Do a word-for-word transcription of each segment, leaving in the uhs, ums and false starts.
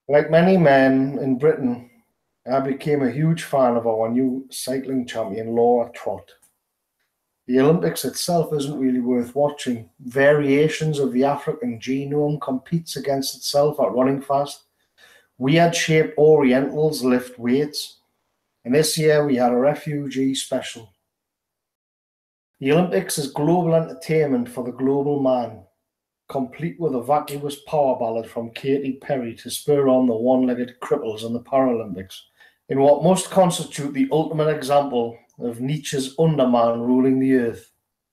Like many men in Britain, I became a huge fan of our new cycling champion, Laura Trott. The Olympics itself isn't really worth watching. Variations of the African genome competes against itself at running fast. Weird-shaped Orientals lift weights. And this year we had a refugee special. The Olympics is global entertainment for the global man, complete with a vacuous power ballad from Katy Perry to spur on the one-legged cripples in the Paralympics, in what must constitute the ultimate example of Nietzsche's Underman ruling the earth.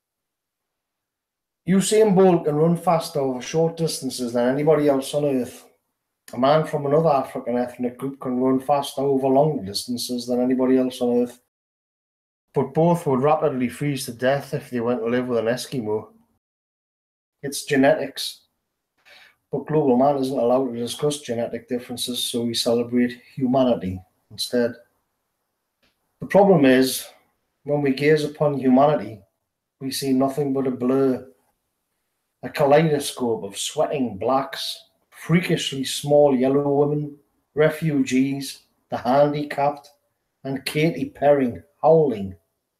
Usain Bolt can run faster over short distances than anybody else on earth. A man from another African ethnic group can run faster over long distances than anybody else on earth. But both would rapidly freeze to death if they went to live with an Eskimo. It's genetics. But Global Man isn't allowed to discuss genetic differences, so we celebrate humanity instead. The problem is, when we gaze upon humanity, we see nothing but a blur, a kaleidoscope of sweating blacks, freakishly small yellow women, refugees, the handicapped, and Katy Perry howling.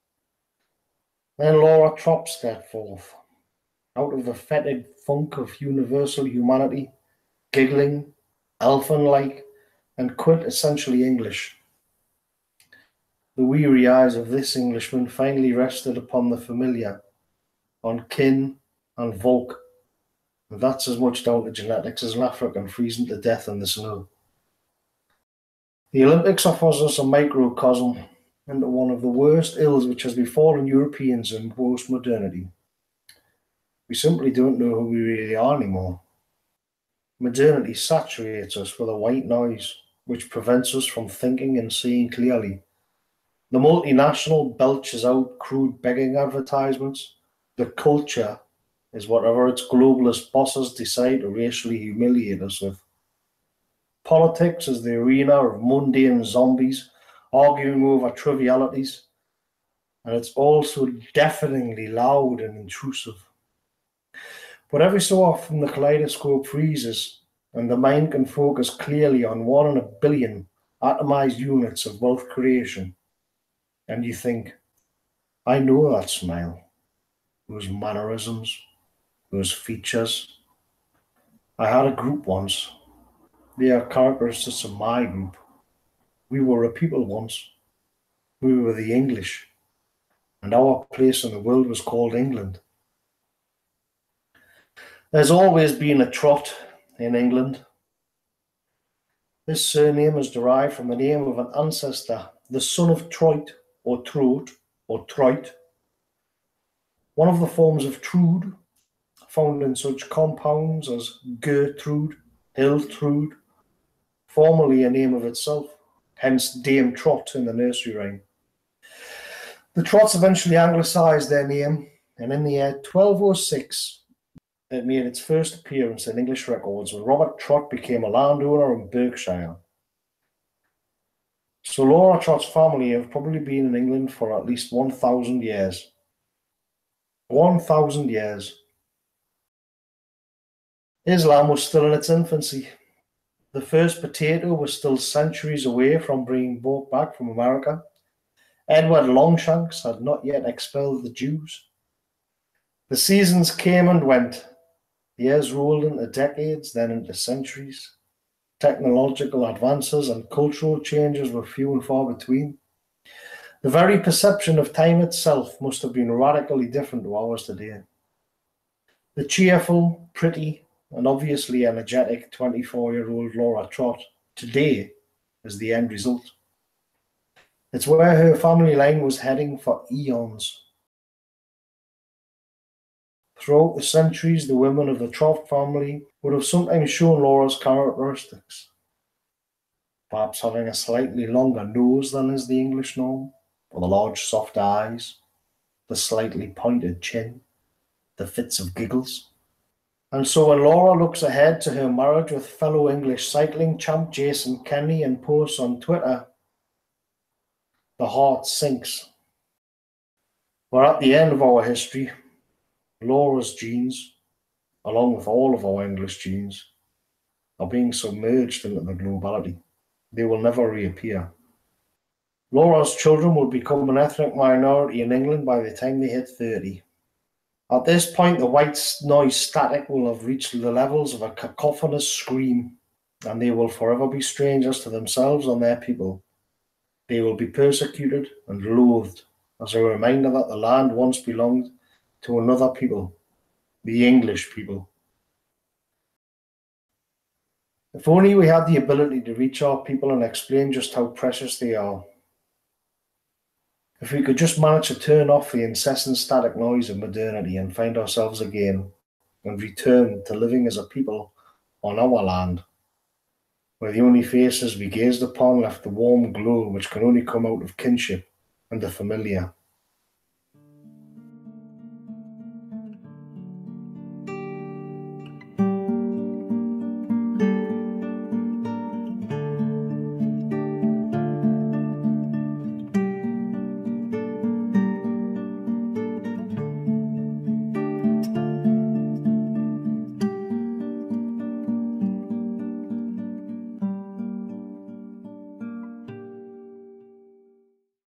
Then Laura Trott stepped forth, out of the fetid funk of universal humanity, giggling, elfin-like, and quintessentially English. The weary eyes of this Englishman finally rested upon the familiar, on kin and Volk, and that's as much down to genetics as an African freezing to death in the snow. The Olympics offers us a microcosm into one of the worst ills which has befallen Europeans in post-modernity. We simply don't know who we really are anymore. Modernity saturates us with a white noise, which prevents us from thinking and seeing clearly. The multinational belches out crude begging advertisements. The culture is whatever its globalist bosses decide to racially humiliate us with. Politics is the arena of mundane zombies arguing over trivialities, and it's also deafeningly loud and intrusive. But every so often the kaleidoscope freezes, and the mind can focus clearly on one in a billion atomized units of wealth creation. And you think, I know that smile, those mannerisms, those features. I had a group once. They are characteristics of my group. We were a people once. We were the English, and our place in the world was called England. There's always been a Trott in England. This surname is derived from the name of an ancestor, the son of Troit, or Trout, or Troit. One of the forms of Trude, found in such compounds as Gertrude, Hiltrude, formerly a name of itself, hence Dame Trott in the nursery rhyme. The Trotts eventually anglicised their name, and in the year twelve oh six, it made its first appearance in English records when Robert Trott became a landowner in Berkshire. So Laura Trott's family have probably been in England for at least one thousand years. one thousand years. Islam was still in its infancy. The first potato was still centuries away from being brought back from America. Edward Longshanks had not yet expelled the Jews. The seasons came and went. Years rolled into decades, then into centuries. Technological advances and cultural changes were few and far between. The very perception of time itself must have been radically different to ours today. The cheerful, pretty, and obviously energetic twenty-four-year-old Laura Trott today is the end result. It's where her family line was heading for eons. Throughout the centuries, the women of the Trott family would have sometimes shown Laura's characteristics. Perhaps having a slightly longer nose than is the English norm, or the large soft eyes, the slightly pointed chin, the fits of giggles. And so when Laura looks ahead to her marriage with fellow English cycling champ Jason Kenney and posts on Twitter, the heart sinks. We're at the end of our history. Laura's genes, along with all of our English genes, are being submerged into the globality. They will never reappear. Laura's children will become an ethnic minority in England by the time they hit thirty. At this point, the white noise static will have reached the levels of a cacophonous scream, and they will forever be strangers to themselves and their people. They will be persecuted and loathed as a reminder that the land once belonged to another people, the English people. If only we had the ability to reach our people and explain just how precious they are. If we could just manage to turn off the incessant static noise of modernity and find ourselves again, and return to living as a people on our land, where the only faces we gazed upon left the warm glow which can only come out of kinship and the familiar.